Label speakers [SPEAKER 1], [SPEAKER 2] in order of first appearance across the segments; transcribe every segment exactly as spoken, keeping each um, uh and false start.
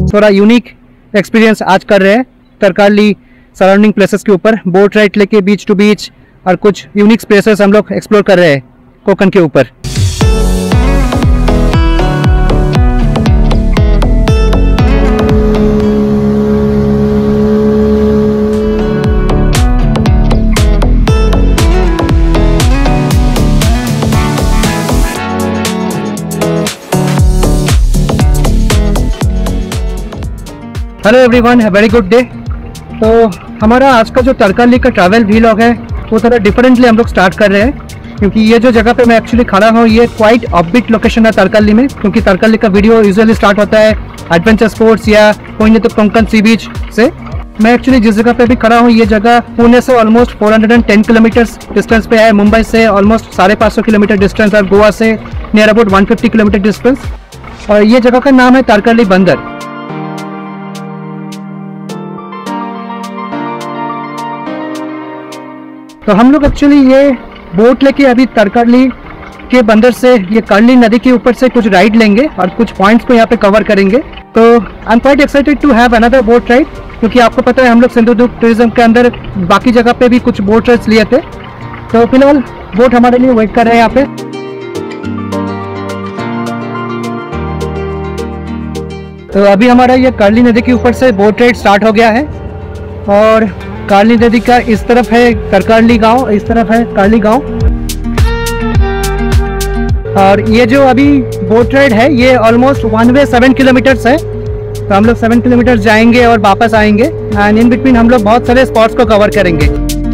[SPEAKER 1] थोड़ा unique experience आज कर रहे हैं तरकाली सराउंडिंग प्लेसेस के ऊपर, बोट राइड लेके बीच टू बीच और कुछ यूनिक प्लेसेस हम लोग एक्सप्लोर कर रहे हैं कोकण के ऊपर। Hello everyone, very good day. तो हमारा आज का जो तरकाली का ट्रैवल व्लॉग है वो थोड़ा डिफरेंटली हम लोग स्टार्ट कर रहे हैं, क्योंकि ये जो जगह पे मैं एक्चुअली खड़ा हूँ ये क्वाइट अपबीट लोकेशन है तरकाली में। क्योंकि तरकाली का वीडियो यूजुअली स्टार्ट होता है एडवेंचर स्पोर्ट्स या कोई नहीं तो कोंकण सी बीच से। मैं एक्चुअली जिस जगह पे भी खड़ा हूँ ये जगह पुणे से almost four hundred ten kilometers distance पे है, मुंबई से ऑलमोस्ट साढ़े पाँच सौ किलोमीटर डिस्टेंस और गोवा से near about one fifty kilometer distance. और ये जगह का नाम है तरकाली बंदर। तो हम लोग एक्चुअली ये बोट लेके अभी तरकाली के बंदर से ये कर्ली नदी के ऊपर से कुछ राइड लेंगे और कुछ पॉइंट्स को यहाँ पे कवर करेंगे। तो I am quite excited to have another boat ride, क्योंकि आपको पता है हम लोग सिंधुदुर्ग टूरिज्म के अंदर बाकी जगह पे भी कुछ बोट राइड्स लिए थे। तो फिलहाल बोट हमारे लिए वेट कर रहे हैं यहाँ पे। तो अभी हमारा ये कर्ली नदी के ऊपर से बोट राइड स्टार्ट हो गया है और कर्ली नदी का इस तरफ है तरकाली गांव, इस तरफ है कर्ली गांव। और ये जो अभी बोट राइड है ये almost one way seven kilometers है। तो हम लोग सेवन किलोमीटर जाएंगे और वापस आएंगे एंड इन बिटवीन हम लोग बहुत सारे स्पॉट्स को कवर करेंगे।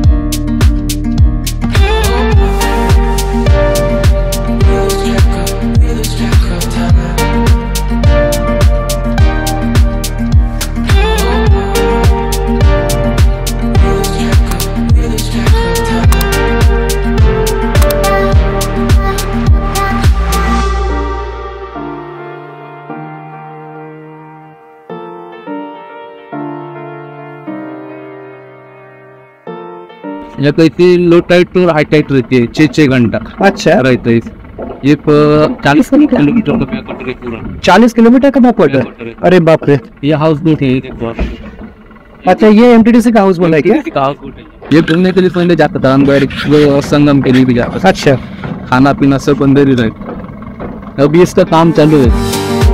[SPEAKER 2] या कैसी लो टाइट और हाई टाइट रहती है, छः छः घंटा
[SPEAKER 1] अच्छा
[SPEAKER 2] रहता है। ये चालीस किलोमीटर का बैकवाटर है पूरा,
[SPEAKER 1] चालीस किलोमीटर का बैकवाटर। अरे बाप रे,
[SPEAKER 2] ये हाउस बोट है।
[SPEAKER 1] अच्छा, ये एमटीडीसी का हाउस बोट है क्या?
[SPEAKER 2] ये घूमने के लिए पहले जाता था हम, संगम के लिए भी जाता था।
[SPEAKER 1] अच्छा,
[SPEAKER 2] खाना पीना सब अंदर ही रहता। अभी इसका काम चालू है।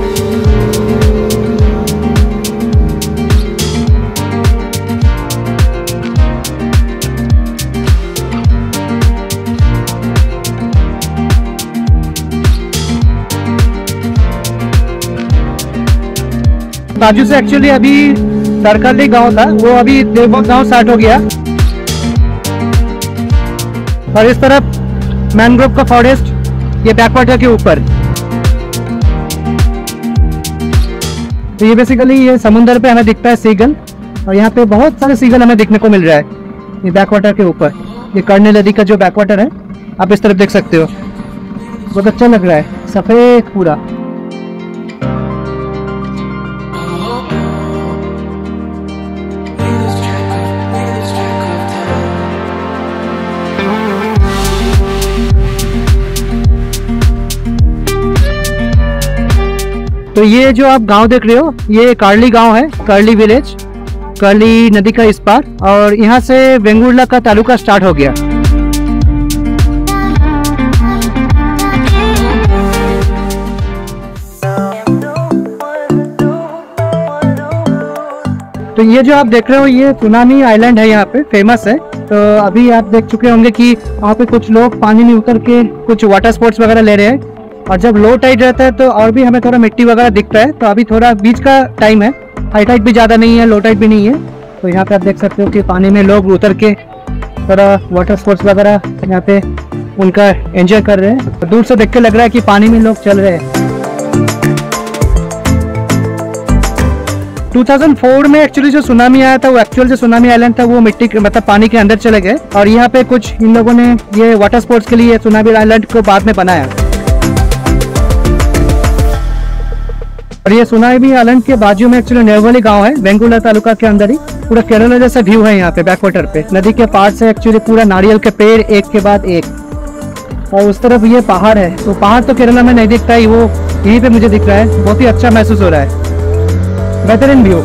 [SPEAKER 2] बाजू से एक्चुअली अभी तरकाली गांव था, वो अभी देवभोग गांव स्टार्ट हो गया। और इस तरफ मैंग्रोव का फॉरेस्ट, ये बैकवाटर के ऊपर। तो ये बेसिकली ये समुंदर पे हमें दिखता है सीगल, और यहाँ पे बहुत सारे सीगल हमें देखने को मिल रहा है ये बैकवाटर के ऊपर। ये कर्ली नदी का जो बैकवाटर है आप इस तरफ देख सकते हो, बहुत अच्छा लग रहा है, सफेद पूरा। तो ये जो आप गांव देख रहे हो ये कर्ली गांव है, कर्ली विलेज, कर्ली नदी का इस पार। और यहाँ से वेंगुर्ला का तालुका स्टार्ट हो गया। तो ये जो आप देख रहे हो ये सुनामी आइलैंड है, यहाँ पे फेमस है। तो अभी आप देख चुके होंगे कि वहाँ पे कुछ लोग पानी में उतर के कुछ वाटर स्पोर्ट्स वगैरह ले रहे हैं। और जब लो टाइड रहता है तो और भी हमें थोड़ा मिट्टी वगैरह दिखता है। तो अभी थोड़ा बीच का टाइम है, हाई टाइड भी ज़्यादा नहीं है, लो टाइड भी नहीं है। तो यहाँ पे आप देख सकते हो कि पानी में लोग उतर के थोड़ा वाटर स्पोर्ट्स वगैरह यहाँ पे उनका एंजॉय कर रहे हैं। दूर से देख के लग रहा है कि पानी में लोग चल रहे हैं। दो हज़ार चार में एक्चुअली जो सुनामी आया था वो एक्चुअल जो सुनामी आइलैंड था वो मिट्टी मतलब पानी के अंदर चले गए। और यहाँ पे कुछ इन लोगों ने ये वाटर स्पोर्ट्स के लिए सुनामी आइलैंड को बाद में बनाया। और ये सुनामी आइलैंड के बाजू में एक्चुअली नेवली गांव है, वेंगुर्ला तालुका के अंदर ही। पूरा केरला जैसा व्यू है यहाँ पे बैकवाटर पे। नदी के पार से एक्चुअली पूरा नारियल के पेड़ एक के बाद एक, और उस तरफ ये पहाड़ है। तो पहाड़ तो केरला में नहीं दिखता है, वो यहीं पे मुझे दिख रहा है। बहुत ही अच्छा महसूस हो रहा है। बेहतरीन व्यू।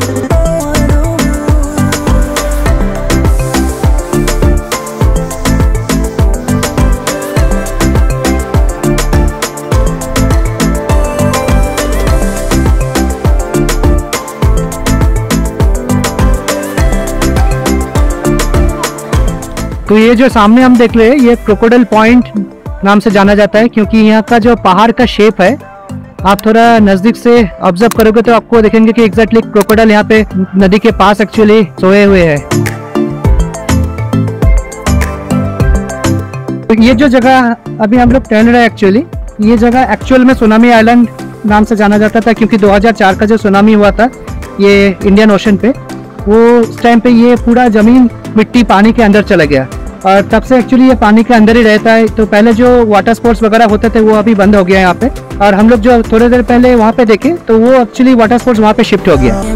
[SPEAKER 2] तो ये जो सामने हम देख रहे हैं ये क्रोकोडाइल पॉइंट नाम से जाना जाता है, क्योंकि यहाँ का जो पहाड़ का शेप है, आप थोड़ा नजदीक से ऑब्जर्व करोगे तो आपको देखेंगे कि एग्जैक्टली क्रोकोडाइल यहाँ पे नदी के पास एक्चुअली सोए हुए हैं। तो ये जो जगह अभी हम लोग टहल रहे हैं, एक्चुअली ये जगह एक्चुअल में सुनामी आइलैंड नाम से जाना जाता था, क्योंकि दो हज़ार चार का जो सुनामी हुआ था ये इंडियन ओशन पे, वो उस टाइम पे ये पूरा जमीन मिट्टी पानी के अंदर चला गया और तब से एक्चुअली ये पानी के अंदर ही रहता है। तो पहले जो वाटर स्पोर्ट्स वगैरह होते थे वो अभी बंद हो गया है यहाँ पे, और हम लोग जो थोड़ी देर पहले वहाँ पे देखे तो वो एक्चुअली वाटर स्पोर्ट्स वहाँ पे शिफ्ट हो गया।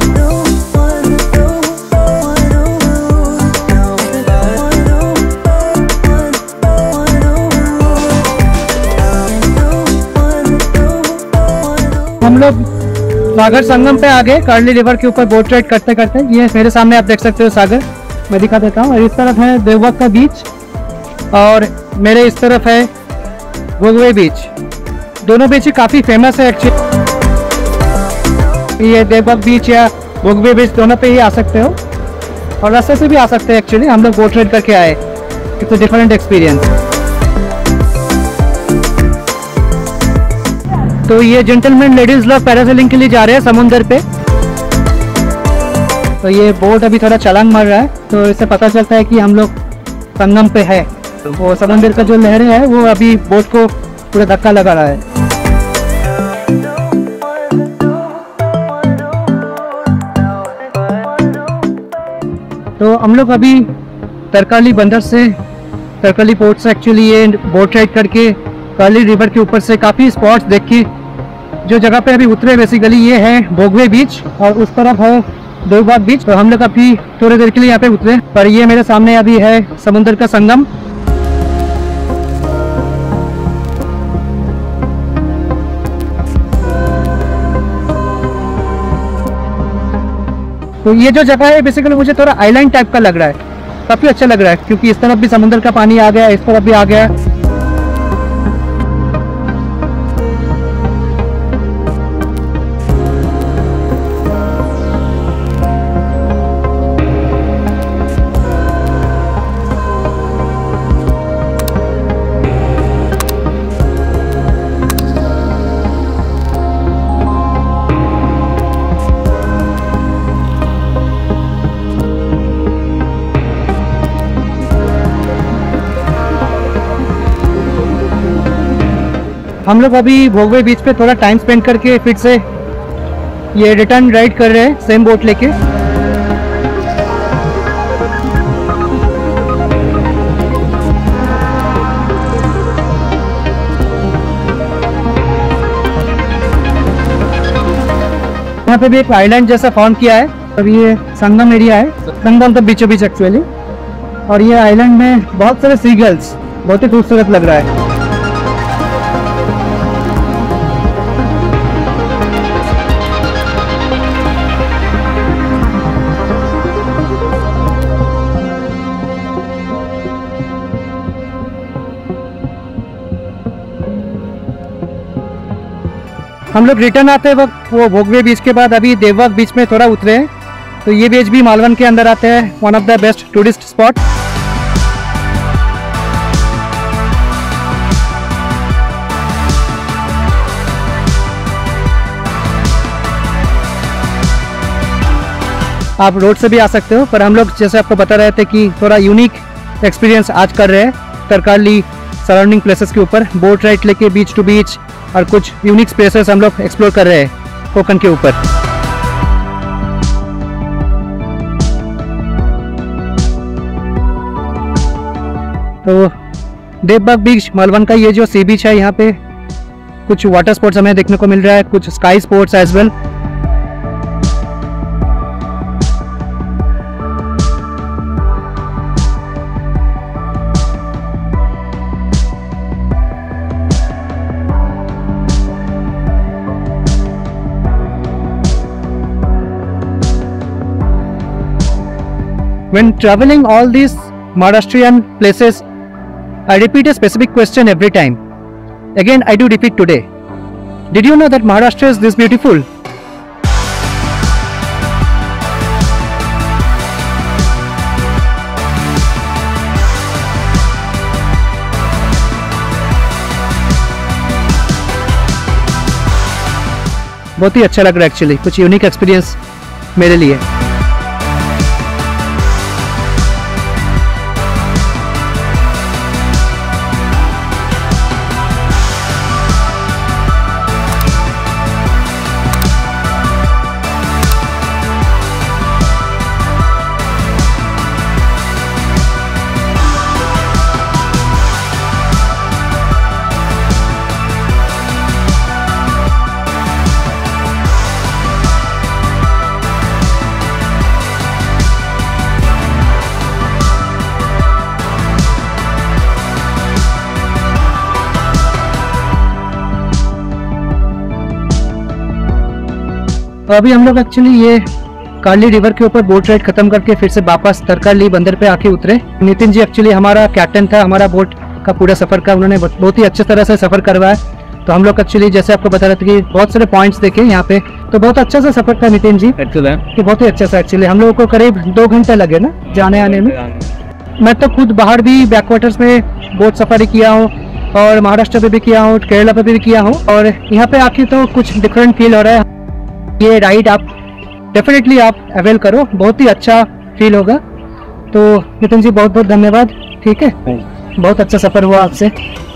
[SPEAKER 2] हम लोग सागर संगम पे आ गए, कर्ली रिवर के ऊपर बोट राइड करते करते। ये मेरे सामने आप देख सकते हो सागर, मैं दिखा देता हूँ। और इस तरफ है देवबाग का बीच और मेरे इस तरफ है भोगवे बीच। दोनों बीच ही काफ़ी फेमस है एक्चुअली। ये देवबाग बीच या भोगवे बीच दोनों पे ही आ सकते हो और रास्ते से भी आ सकते हैं। एक्चुअली हम लोग बोट राइड करके आए, इट्स अ डिफरेंट एक्सपीरियंस। तो ये जेंटलमैन लेडीज लोग पैरासेलिंग के लिए जा रहे हैं समुंदर पे। तो ये बोट अभी थोड़ा छलांग मार रहा है, तो इससे पता चलता है कि हम लोग संगम पे है। तो वो समुंदर का जो लहरें है वो अभी बोट को पूरा धक्का लगा रहा है। तो हम लोग अभी तरकाली बंदर से, तरकाली पोर्ट से एक्चुअली ये बोट राइड करके कर्ली रिवर के ऊपर से काफ़ी स्पॉट्स देख के जो जगह पे अभी उतरे, बेसिकली ये है भोगवे बीच और उस तरफ है देवबाग बीच। तो हम लोग अभी थोड़ी देर के लिए यहाँ पे उतरे, पर ये मेरे सामने अभी है समुद्र का संगम। तो ये जो जगह है बेसिकली मुझे थोड़ा आइलैंड टाइप का लग रहा है, काफ़ी अच्छा लग रहा है, क्योंकि इस तरफ भी समुद्र का पानी आ गया, इस तरफ भी आ गया। हम लोग अभी भोगवे बीच पे थोड़ा टाइम स्पेंड करके फिर से ये रिटर्न राइड कर रहे हैं सेम बोट लेके। यहाँ पे भी एक आइलैंड जैसा फॉर्म किया है। अब ये संगम एरिया है, संगम तो बीचों बीच एक्चुअली। और ये आइलैंड में बहुत सारे सीगल्स, बहुत ही खूबसूरत लग रहा है। हम लोग रिटर्न आते वक्त वो भोगवे बीच के बाद अभी देवबाग बीच में थोड़ा उतरे हैं। तो ये बीच भी मालवन के अंदर आते हैं, one of the best tourist spot. आप रोड से भी आ सकते हो, पर हम लोग जैसे आपको बता रहे थे कि थोड़ा यूनिक एक्सपीरियंस आज कर रहे हैं तरकाली सराउंडिंग प्लेसेस के ऊपर, बोट राइड लेके बीच टू बीच और कुछ यूनिक स्पेसेस हम लोग एक्सप्लोर कर रहे हैं कोकन के ऊपर। तो देवबाग बीच मालवन का ये जो सी बीच है, यहाँ पे कुछ वाटर स्पोर्ट्स हमें देखने को मिल रहा है, कुछ sky sports as well.
[SPEAKER 1] When traveling all these Maharashtrian places, I repeat a specific question every time. Again, I do repeat today. Did you know that Maharashtra is this beautiful? बहुत ही अच्छा लग रहा है एक्चुअली, कुछ unique experience मेरे लिए। तो अभी हम लोग एक्चुअली ये कार्ली रिवर के ऊपर बोट राइड खत्म करके फिर से वापस तरकाली बंदर पे आके उतरे। नितिन जी एक्चुअली हमारा कैप्टन था हमारा बोट का पूरा सफ़र का, उन्होंने बहुत ही अच्छे तरह से सफ़र करवाया। तो हम लोग एक्चुअली जैसे आपको बता रहे थे कि बहुत सारे पॉइंट्स देखे यहाँ पे, तो बहुत अच्छा सा सफ़र था नितिन जी। तो बहुत ही अच्छा सा एक्चुअली हम लोगों को करीब दो घंटे लगे ना जाने आने में। मैं तो खुद बाहर भी बैकवाटर्स में बोट सफारी किया हूँ और महाराष्ट्र पे भी किया हूँ, केरला पे भी किया हूँ, और यहाँ पे आके तो कुछ डिफरेंट फील हो रहा है। ये राइड आप डेफिनेटली आप अवेल करो, बहुत ही अच्छा फील होगा। तो नितिन जी बहुत बहुत धन्यवाद। ठीक है, बहुत अच्छा सफ़र हुआ आपसे।